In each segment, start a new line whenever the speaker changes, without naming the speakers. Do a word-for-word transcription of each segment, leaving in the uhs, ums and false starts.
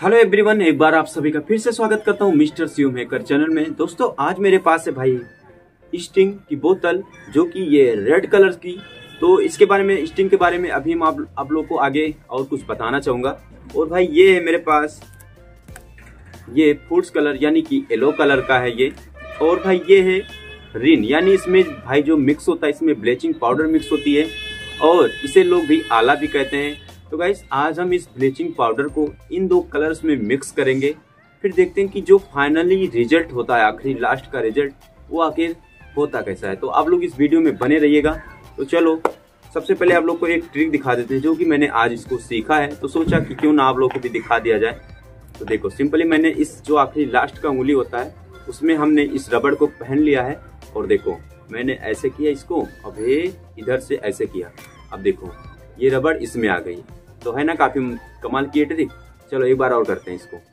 Hello everyone, एक बार आप सभी का फिर से स्वागत करता हूं मिस्टर शिव मेकर चैनल में। दोस्तों आज मेरे पास है भाई स्टिंग की बोतल, जो कि ये रेड कलर की। तो इसके बारे में, स्टिंग के बारे में अभी मैं आप, आप लोग को आगे और कुछ बताना चाहूँगा। और भाई ये है मेरे पास, ये फूड्स कलर यानी कि येलो कलर का है ये। और भाई ये है रिन, यानी इसमें भाई जो मिक्स होता है, इसमें ब्लीचिंग पाउडर मिक्स होती है और इसे लोग भी आला भी कहते हैं। तो गाइस आज हम इस ब्लीचिंग पाउडर को इन दो कलर्स में मिक्स करेंगे, फिर देखते हैं कि जो फाइनली रिजल्ट होता है, आखिरी लास्ट का रिजल्ट, वो आखिर होता कैसा है। तो आप लोग इस वीडियो में बने रहिएगा। तो चलो सबसे पहले आप लोग को एक ट्रिक दिखा देते हैं, जो कि मैंने आज इसको सीखा है, तो सोचा कि क्यों ना आप लोग को भी दिखा दिया जाए। तो देखो सिंपली मैंने इस जो आखिरी लास्ट का उंगली होता है, उसमें हमने इस रबड़ को पहन लिया है। और देखो मैंने ऐसे किया इसको, अब ये इधर से ऐसे किया, अब देखो ये रबड़ इसमें आ गई। तो है ना काफी कमाल की ट्रिक। चलो एक बार और करते हैं इसको।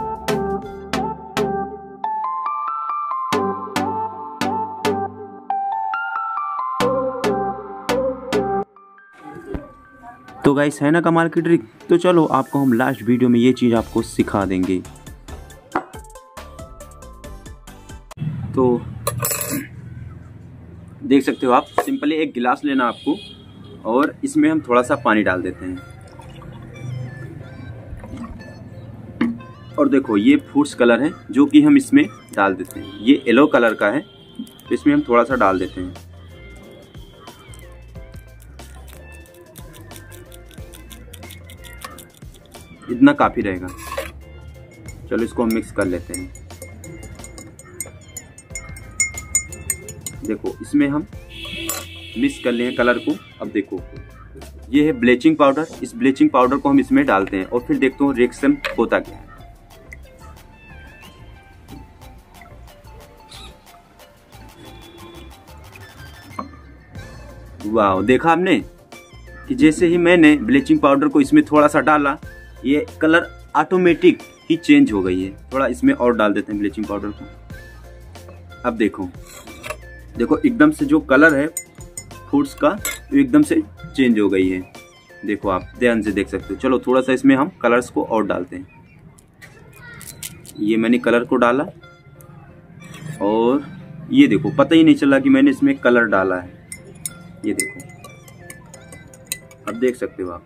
तो गाइस है ना कमाल की ट्रिक। तो चलो आपको हम लास्ट वीडियो में ये चीज आपको सिखा देंगे। तो देख सकते हो आप, सिंपली एक गिलास लेना आपको और इसमें हम थोड़ा सा पानी डाल देते हैं। और देखो ये फूड्स कलर है जो कि हम इसमें डाल देते हैं। ये येलो कलर का है, तो इसमें हम थोड़ा सा डाल देते हैं। इतना काफी रहेगा। चलो इसको हम मिक्स कर लेते हैं। देखो इसमें हम मिक्स कर लिए कलर को। अब देखो ये है ब्लीचिंग पाउडर, इस ब्लीचिंग पाउडर को हम इसमें डालते हैं और फिर देखते हो रिएक्शन होता क्या है। वाह, देखा आपने कि जैसे ही मैंने ब्लीचिंग पाउडर को इसमें थोड़ा सा डाला, ये कलर ऑटोमेटिक ही चेंज हो गई है। थोड़ा इसमें और डाल देते हैं ब्लीचिंग पाउडर को। अब देखो देखो एकदम से जो कलर है फूड्स का, वो एकदम से चेंज हो गई है। देखो आप ध्यान से देख सकते हो। चलो थोड़ा सा इसमें हम कलर्स को और डालते हैं। ये मैंने कलर को डाला और ये देखो पता ही नहीं चला कि मैंने इसमें कलर डाला है। ये देखो अब देख सकते हो आप,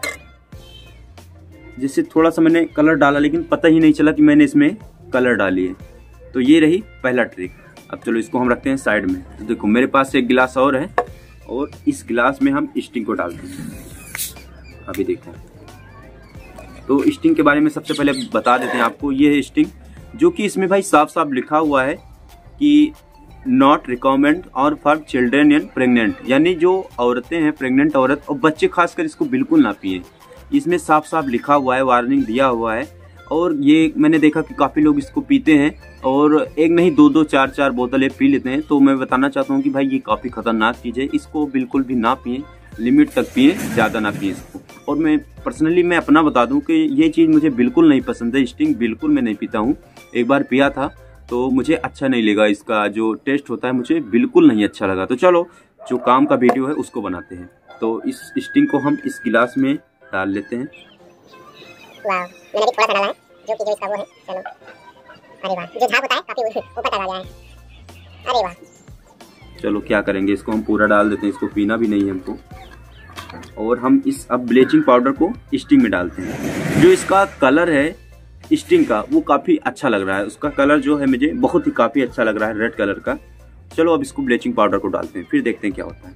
जिससे थोड़ा सा मैंने कलर डाला लेकिन पता ही नहीं चला कि मैंने इसमें कलर डाली है। तो ये रही पहला ट्रिक। अब चलो इसको हम रखते हैं साइड में। तो देखो मेरे पास एक गिलास और है और इस गिलास में हम स्टिंग को डालते हैं। अभी देखो, तो स्टिंग के बारे में सबसे पहले बता देते हैं आपको। ये है स्टिंग, जो कि इसमें भाई साफ साफ लिखा हुआ है कि नॉट रिकमेंड और फॉर चिल्ड्रेन एंड प्रेग्नेंट, यानी जो औरतें हैं, प्रेग्नेंट औरत और बच्चे खासकर, इसको बिल्कुल ना पिए। इसमें साफ साफ लिखा हुआ है, वार्निंग दिया हुआ है। और ये मैंने देखा कि काफ़ी लोग इसको पीते हैं और एक नहीं दो दो चार चार बोतलें पी लेते हैं। तो मैं बताना चाहता हूँ कि भाई ये काफ़ी खतरनाक चीज़ है, इसको बिल्कुल भी ना पिए, लिमिट तक पिए, ज़्यादा ना पिए इसको। और मैं पर्सनली मैं अपना बता दूँ कि ये चीज़ मुझे बिल्कुल नहीं पसंद है। स्टिंग बिल्कुल मैं नहीं पीता हूँ। एक बार पिया था तो मुझे अच्छा नहीं लगा, इसका जो टेस्ट होता है मुझे बिल्कुल नहीं अच्छा लगा। तो चलो जो काम का वीडियो है उसको बनाते हैं। तो इस स्टिंग को हम इस गिलास में डाल लेते हैं।
वाह, मैंने भी थोड़ा सा डाला है, जो कि जो इसका वो है। चलो, अरे वाह, जो झाग होता है काफी ऊपर तक आ गया है। अरे वाह,
चलो क्या करेंगे, इसको हम पूरा डाल देते हैं, इसको पीना भी नहीं है हमको। और हम इस अब ब्लीचिंग पाउडर को स्टिंग में डालते हैं। जो इसका कलर है स्टिंग का, वो काफी अच्छा लग रहा है। उसका कलर जो है मुझे बहुत ही काफी अच्छा लग रहा है, रेड कलर का। चलो अब इसको ब्लीचिंग पाउडर को डालते हैं, फिर देखते हैं क्या होता है।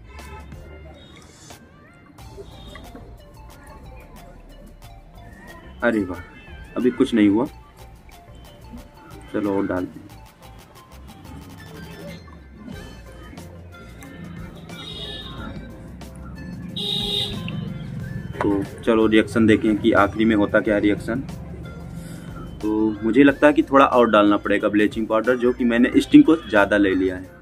अरे वाह, अभी कुछ नहीं हुआ। चलो और डालते हैं। तो चलो रिएक्शन देखें कि आखिरी में होता क्या रिएक्शन। तो मुझे लगता है कि थोड़ा और डालना पड़ेगा ब्लीचिंग पाउडर, जो कि मैंने स्टिंग को ज़्यादा ले लिया है।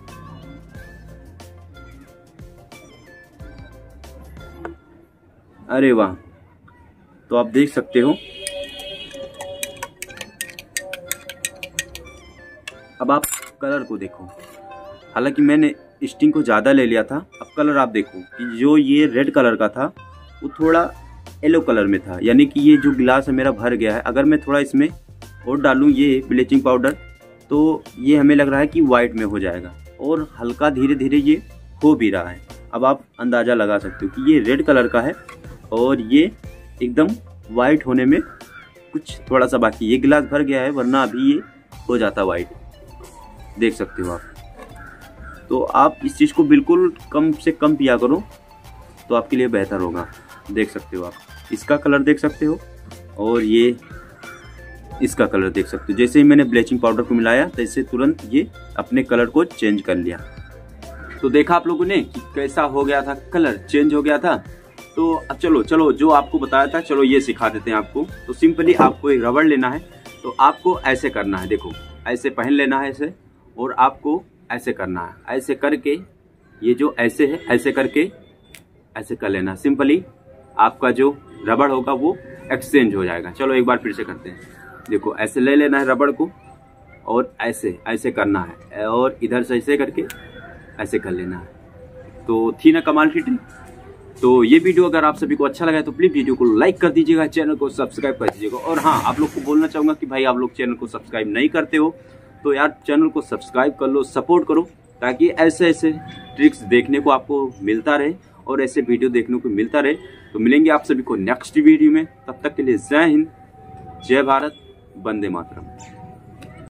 अरे वाह, तो आप देख सकते हो। अब आप कलर को देखो, हालांकि मैंने स्टिंग को ज़्यादा ले लिया था। अब कलर आप देखो कि जो ये रेड कलर का था वो थोड़ा येलो कलर में था, यानी कि ये जो गिलास है मेरा भर गया है। अगर मैं थोड़ा इसमें और डालूं ये ब्लीचिंग पाउडर तो ये हमें लग रहा है कि वाइट में हो जाएगा, और हल्का धीरे धीरे ये हो भी रहा है। अब आप अंदाज़ा लगा सकते हो कि ये रेड कलर का है और ये एकदम वाइट होने में कुछ थोड़ा सा बाकी। ये गिलास भर गया है, वरना अभी ये हो जाता वाइट, देख सकते हो आप। तो आप इस चीज़ को बिल्कुल कम से कम पिया करो तो आपके लिए बेहतर होगा। देख सकते हो आप, इसका कलर देख सकते हो और ये इसका कलर देख सकते हो। जैसे ही मैंने ब्लीचिंग पाउडर को मिलाया तो इससे तुरंत ये अपने कलर को चेंज कर लिया। तो देखा आप लोगों ने कि कैसा हो गया था, कलर चेंज हो गया था। तो अब चलो चलो जो आपको बताया था, चलो ये सिखा देते हैं आपको। तो सिंपली आपको एक रबड़ लेना है, तो आपको ऐसे करना है, देखो ऐसे पहन लेना है ऐसे, और आपको ऐसे करना है। ऐसे करके ये जो ऐसे है, ऐसे करके ऐसे कर लेना। सिंपली आपका जो रबड़ होगा वो एक्सचेंज हो जाएगा। चलो एक बार फिर से करते हैं। देखो ऐसे ले लेना है रबड़ को और ऐसे ऐसे करना है, और इधर से ऐसे करके ऐसे कर लेना है। तो थी ना कमाल की ट्रिक। तो ये वीडियो अगर आप सभी को अच्छा लगा है तो प्लीज वीडियो को लाइक कर दीजिएगा, चैनल को सब्सक्राइब कर दीजिएगा। और हाँ, आप लोग को बोलना चाहूंगा कि भाई आप लोग चैनल को सब्सक्राइब नहीं करते हो तो यार चैनल को सब्सक्राइब कर लो, सपोर्ट करो, ताकि ऐसे ऐसे ट्रिक्स देखने को आपको मिलता रहे और ऐसे वीडियो देखने को मिलता रहे। तो मिलेंगे आप सभी को नेक्स्ट वीडियो में, तब तक के लिए जय हिंद, जय भारत, वंदे मातरम।